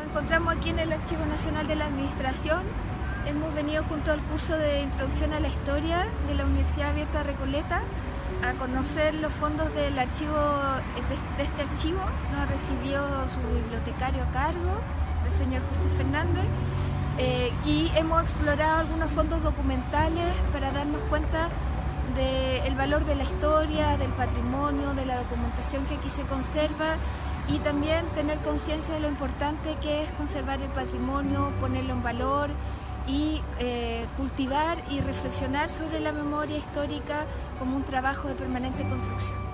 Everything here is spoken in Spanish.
encontramos aquí en el Archivo Nacional de la Administración. Hemos venido junto al curso de Introducción a la Historia de la Universidad Abierta Recoleta a conocer los fondos del archivo, de este archivo. Nos recibió su bibliotecario a cargo, el señor José Fernández, y hemos explorado algunos fondos documentales para darnos cuenta del valor de la historia, del patrimonio, de la documentación que aquí se conserva, y también tener conciencia de lo importante que es conservar el patrimonio, ponerlo en valor y cultivar y reflexionar sobre la memoria histórica como un trabajo de permanente construcción.